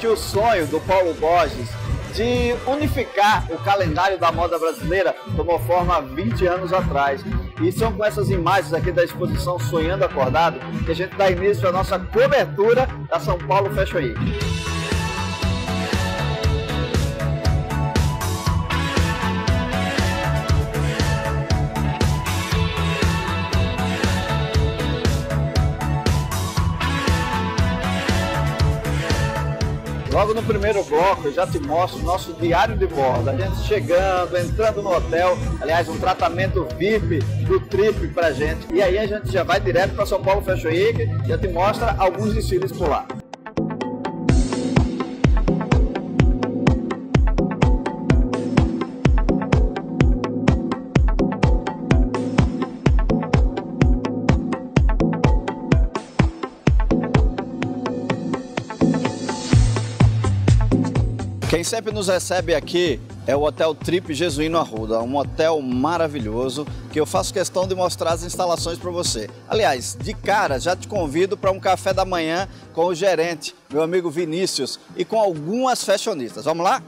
existe o sonho do Paulo Borges de unificar o calendário da moda brasileira, tomou forma há 20 anos atrás. E são com essas imagens aqui da exposição Sonhando Acordado que a gente dá início à nossa cobertura da São Paulo Fashion Week. Logo no primeiro bloco eu já te mostro o nosso diário de bordo, a gente chegando, entrando no hotel, aliás um tratamento VIP do Trip pra gente. E aí a gente já vai direto para São Paulo Fashion Week e já te mostra alguns desfiles por lá. Quem sempre nos recebe aqui é o Hotel Trip Jesuíno Arruda, um hotel maravilhoso que eu faço questão de mostrar as instalações para você. Aliás, de cara, já te convido para um café da manhã com o gerente, meu amigo Vinícius, e com algumas fashionistas. Vamos lá?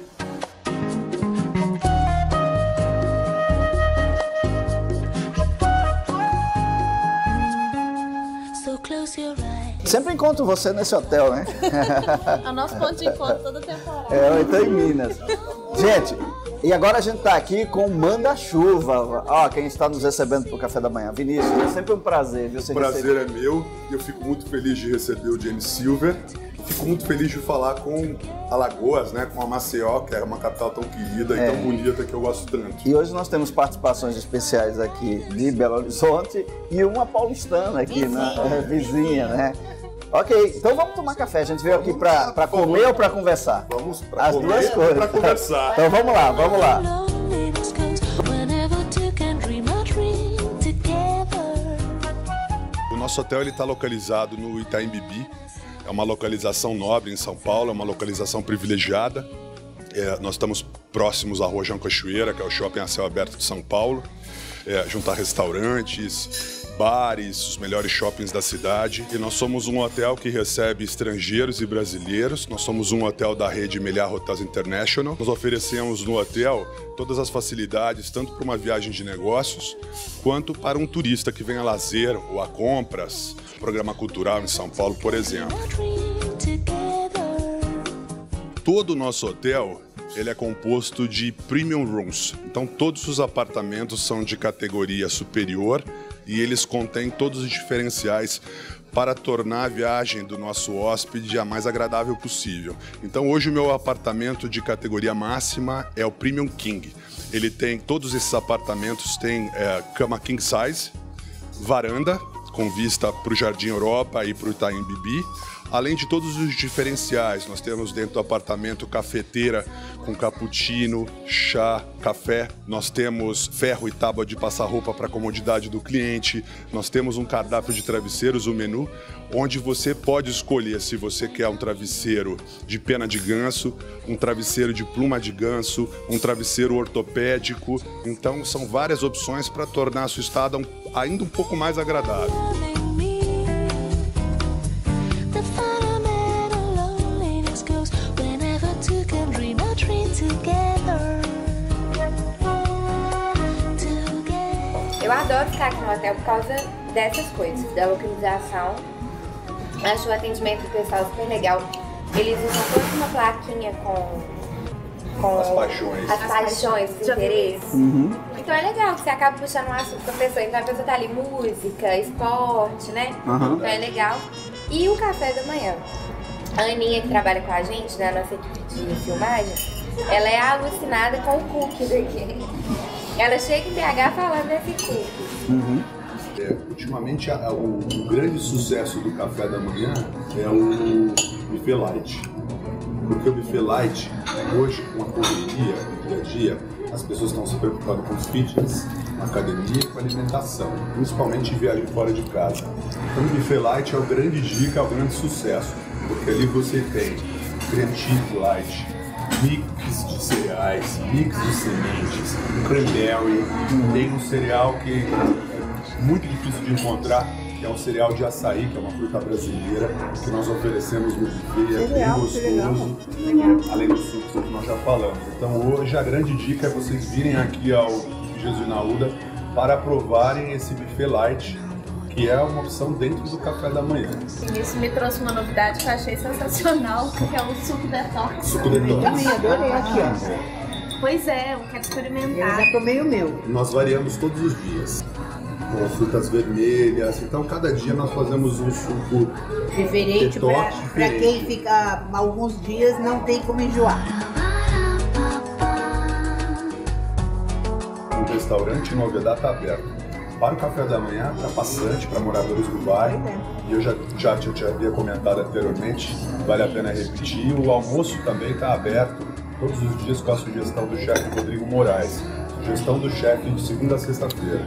Sempre encontro você nesse hotel, né? É o nosso ponto de encontro toda temporada. Eu estou em Minas. Gente, e agora a gente está aqui com o Manda-Chuva. Ó, quem está nos recebendo para o café da manhã. Vinícius, é sempre um prazer, viu? O prazer é meu e eu fico muito feliz de receber o James Silver. Fico muito feliz de falar com Alagoas, né? Com a Maceió, que é uma capital tão querida e tão bonita que eu gosto tanto. E hoje nós temos participações especiais aqui de Belo Horizonte e uma paulistana aqui, vizinha, né? Ok, então vamos tomar café. A gente veio aqui para comer ou para conversar? Vamos para comer duas coisas. Para conversar. Então vamos lá, vamos lá. O nosso hotel está localizado no Itaim Bibi. É uma localização nobre em São Paulo, é uma localização privilegiada. Nós estamos próximos à Rua João Cachoeira, que é o shopping a céu aberto de São Paulo, junto a restaurantes, bares, os melhores shoppings da cidade. E nós somos um hotel que recebe estrangeiros e brasileiros. Nós somos um hotel da rede Meliá Hotels International. Nós oferecemos no hotel todas as facilidades, tanto para uma viagem de negócios, quanto para um turista que vem a lazer ou a compras, programa cultural em São Paulo, por exemplo. Todo o nosso hotel ele é composto de premium rooms. Então todos os apartamentos são de categoria superior e eles contêm todos os diferenciais para tornar a viagem do nosso hóspede a mais agradável possível. Então hoje o meu apartamento de categoria máxima é o Premium King. Ele tem, todos esses apartamentos têm cama king size, varanda com vista para o Jardim Europa e para o Itaim Bibi. Além de todos os diferenciais, nós temos dentro do apartamento cafeteira com cappuccino, chá, café. Nós temos ferro e tábua de passar roupa para a comodidade do cliente. Nós temos um cardápio de travesseiros, o menu, onde você pode escolher se você quer um travesseiro de pena de ganso, um travesseiro de pluma de ganso, um travesseiro ortopédico. Então são várias opções para tornar a sua estada ainda um pouco mais agradável. Eu adoro ficar aqui no hotel por causa dessas coisas, da localização. Acho o atendimento do pessoal super legal. Eles usam toda uma plaquinha com as paixões, os interesses. Então é legal que você acaba puxando um assunto com a pessoa. Então a pessoa tá ali, música, esporte, né? Então é legal. E o café da manhã. A Aninha, que trabalha com a gente, né, nossa equipe de filmagem, ela é alucinada com o cookies aqui. Ela chega em BH falando desse cookies. Ultimamente, o grande sucesso do café da manhã é o Buffet Light. Porque o Buffet Light, hoje, com a correria do dia a dia, as pessoas estão se preocupando com fitness, academia e com alimentação, principalmente em viagem fora de casa. Então o Buffet Light é o grande dica, é o grande sucesso, porque ali você tem creme cheese light, mix de cereais, mix de sementes, um cranberry, tem um cereal que é muito difícil de encontrar, que é um cereal de açaí, que é uma fruta brasileira, que nós oferecemos no buffet, é bem gostoso, além dos sucos que nós já falamos. Então hoje a grande dica é vocês virem aqui ao Jesuíno Arruda para provarem esse buffet light, que é uma opção dentro do café da manhã. Isso me trouxe uma novidade que eu achei sensacional, que é o suco detox. Suco detox. Também adorei aqui, ó. Pois é, eu quero experimentar. Eu já tomei o meu. Nós variamos todos os dias, com frutas vermelhas, então cada dia nós fazemos um suco Diferente, para quem fica alguns dias não tem como enjoar. O restaurante Novedad está aberto para o café da manhã, para passante, para moradores do bairro. E eu já havia comentado anteriormente, vale a pena repetir. O almoço também está aberto todos os dias com a sugestão do chefe Rodrigo Moraes. Sugestão do chefe de segunda a sexta-feira.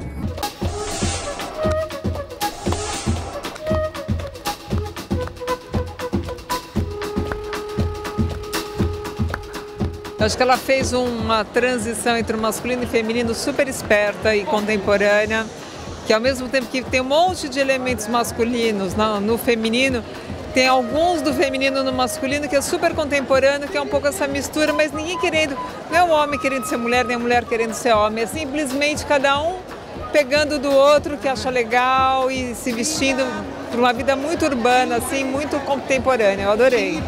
Acho que ela fez uma transição entre o masculino e o feminino super esperta e contemporânea, que ao mesmo tempo que tem um monte de elementos masculinos no feminino, tem alguns do feminino no masculino que é super contemporâneo, que é um pouco essa mistura, mas ninguém querendo, não é o homem querendo ser mulher, nem a mulher querendo ser homem, é simplesmente cada um pegando do outro que acha legal e se vestindo para uma vida muito urbana, assim, muito contemporânea. Eu adorei.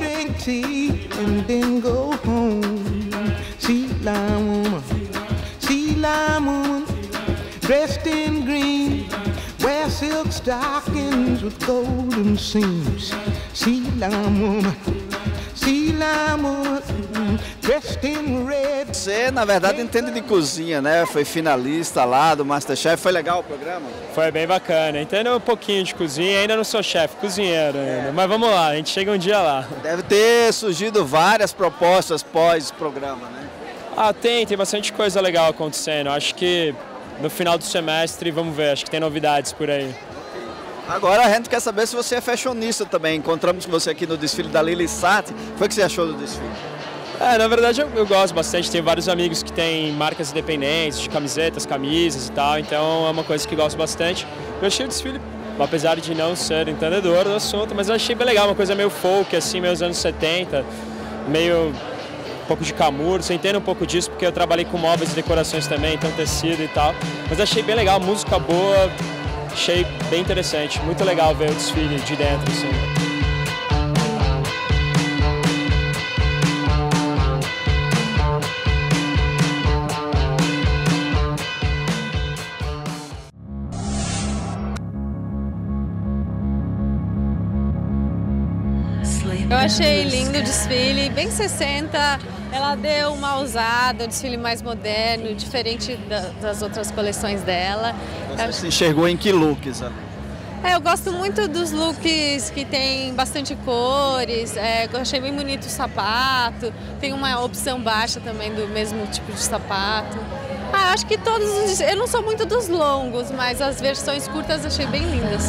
Dressed in green, wear silk stockings with golden seams. Sea lime woman, dressed in red. Você, na verdade, entende de cozinha, né? Foi finalista lá do MasterChef. Foi legal o programa? Foi bem bacana. Entendo um pouquinho de cozinha, ainda não sou chefe, cozinheiro ainda. Mas vamos lá, a gente chega um dia lá. Deve ter surgido várias propostas pós-programa, né? Ah, tem bastante coisa legal acontecendo. Acho que no final do semestre, vamos ver, acho que tem novidades por aí. Agora a gente quer saber se você é fashionista também. Encontramos com você aqui no desfile da Lili Satti. O que você achou do desfile? Na verdade eu gosto bastante, tenho vários amigos que têm marcas independentes, de camisetas, camisas e tal, então é uma coisa que eu gosto bastante. Eu achei o desfile, apesar de não ser entendedor do assunto, mas eu achei bem legal, uma coisa meio folk, assim, meio anos 70, meio um pouco de camurça, eu entendo um pouco disso porque eu trabalhei com móveis e decorações também, então tecido e tal, mas achei bem legal, música boa, achei bem interessante, muito legal ver o desfile de dentro, assim. Eu achei lindo o desfile, bem 60, ela deu uma ousada, um desfile mais moderno, diferente das outras coleções dela. Você se enxergou em que looks ali? Eu gosto muito dos looks que tem bastante cores, eu achei bem bonito o sapato, tem uma opção baixa também do mesmo tipo de sapato. Acho que todos, eu não sou muito dos longos, mas as versões curtas achei bem lindas.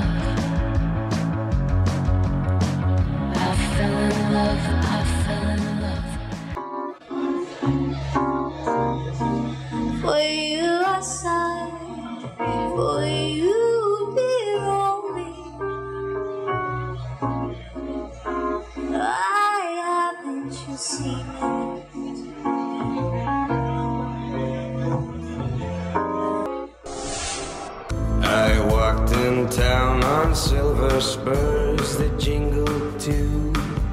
I walked in town on silver spurs that jingle too.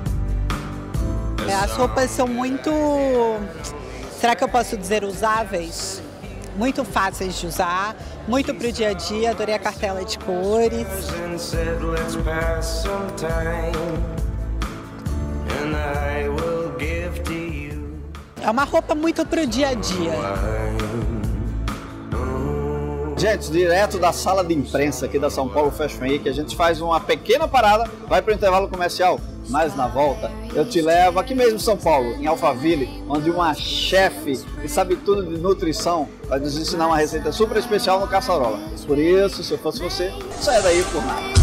As roupas são muito, será que eu posso dizer, usáveis? Muito fáceis de usar, muito para o dia a dia, adorei a cartela de cores. É uma roupa muito para o dia a dia. Gente, direto da sala de imprensa aqui da São Paulo Fashion Week, a gente faz uma pequena parada, vai para o intervalo comercial, mas na volta eu te levo aqui mesmo em São Paulo, em Alphaville, onde uma chefe que sabe tudo de nutrição vai nos ensinar uma receita super especial no caçarola. Por isso, se eu fosse você, saia daí por nada.